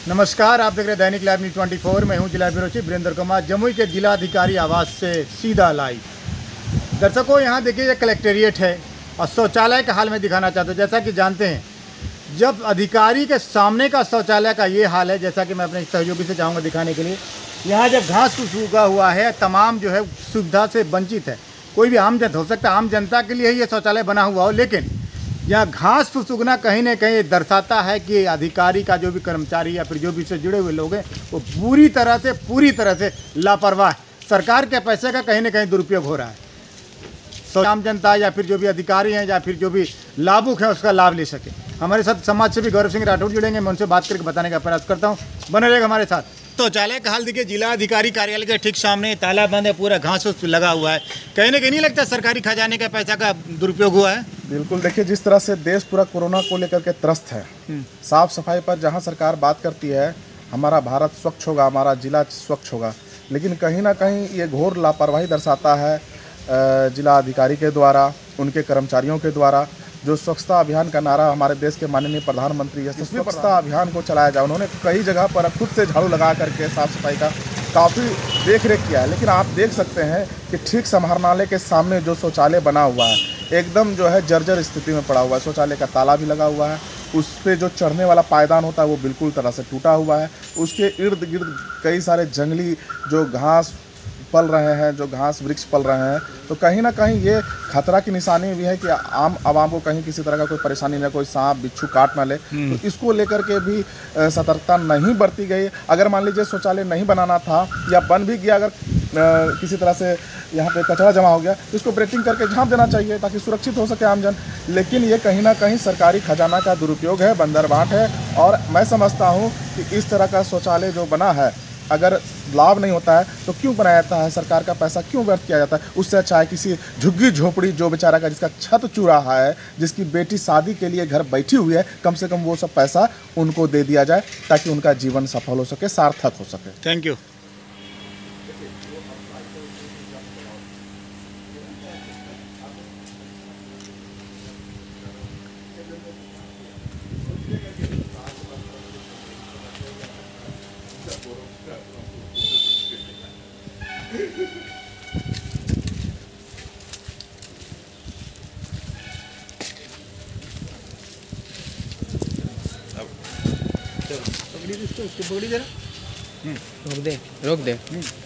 नमस्कार, आप देख रहे हैं दैनिक लाइव न्यूज 24। मैं हूं जिला ब्यूरो चीफ वीरेंद्र कुमार, जमुई के जिलाधिकारी आवास से सीधा लाइव। दर्शकों, यहां देखिए ये कलेक्टेरिएट है और शौचालय का हाल में दिखाना चाहता हूं। जैसा कि जानते हैं, जब अधिकारी के सामने का शौचालय का ये हाल है, जैसा कि मैं अपने सहयोगी से चाहूँगा दिखाने के लिए, यहाँ जब घास फूस उगा हुआ है, तमाम जो है सुविधा से वंचित है। कोई भी आम जनता हो सकता है, आम जनता के लिए ही ये शौचालय बना हुआ हो, लेकिन यहाँ घास फूस उगना कहीं ना कहीं दर्शाता है कि अधिकारी का जो भी कर्मचारी या फिर जो भी इससे जुड़े हुए लोग हैं, वो पूरी तरह से लापरवाह है। सरकार के पैसे का कहीं ना कहीं दुरुपयोग हो रहा है। आम जनता या फिर जो भी अधिकारी हैं या फिर जो भी लाभुक हैं उसका लाभ ले सके। हमारे साथ समाज सेवी गौरव सिंह राठौर जुड़ेंगे, मैं उनसे बात करके बताने का प्रयास करता हूँ। बने रहेगा हमारे साथ। शौचालय का हाल देखिए, जिला अधिकारी कार्यालय के ठीक सामने ताला बंद है, पूरा घास लगा हुआ है। कहीं ना कहीं नहीं लगता सरकारी खजाने का पैसा का दुरुपयोग हुआ है? बिल्कुल, देखिए जिस तरह से देश पूरा कोरोना को लेकर के त्रस्त है, साफ सफाई पर जहां सरकार बात करती है हमारा भारत स्वच्छ होगा, हमारा जिला स्वच्छ होगा, लेकिन कहीं ना कहीं ये घोर लापरवाही दर्शाता है जिला अधिकारी के द्वारा, उनके कर्मचारियों के द्वारा। जो स्वच्छता अभियान का नारा हमारे देश के माननीय प्रधानमंत्री है, स्वच्छता अभियान को चलाया जाए, उन्होंने कई जगह पर खुद से झाड़ू लगा करके साफ सफाई का काफ़ी देख रेख किया है। लेकिन आप देख सकते हैं कि ठीक समाहरणालय के सामने जो शौचालय बना हुआ है, एकदम जो है जर्जर स्थिति में पड़ा हुआ है। शौचालय का ताला भी लगा हुआ है, उस पर जो चढ़ने वाला पायदान होता है वो बिल्कुल तरह से टूटा हुआ है। उसके इर्द गिर्द कई सारे जंगली जो घास पल रहे हैं, जो घास वृक्ष पल रहे हैं, तो कहीं ना कहीं ये खतरा की निशानी भी है कि आम आवाम को कहीं किसी तरह का कोई परेशानी न, कोई सांप बिच्छू काट ना ले। तो इसको लेकर के भी सतर्कता नहीं बरती गई। अगर मान लीजिए शौचालय नहीं बनाना था या बन भी गया, अगर किसी तरह से यहाँ पे कचरा जमा हो गया तो इसको ब्रेकिंग करके झाँप देना चाहिए ताकि सुरक्षित हो सके आमजन। लेकिन ये कहीं ना कहीं सरकारी खजाना का दुरुपयोग है, बंदरबाट है। और मैं समझता हूँ कि इस तरह का शौचालय जो बना है, अगर लाभ नहीं होता है तो क्यों बनाया जाता है, सरकार का पैसा क्यों व्यर्थ किया जाता है? उससे अच्छा है किसी झुग्गी झोपड़ी जो बेचारा का जिसका छत चू रहा है, जिसकी बेटी शादी के लिए घर बैठी हुई है, कम से कम वो सब पैसा उनको दे दिया जाए ताकि उनका जीवन सफल हो सके, सार्थक हो सके। Thank you. रोक दे।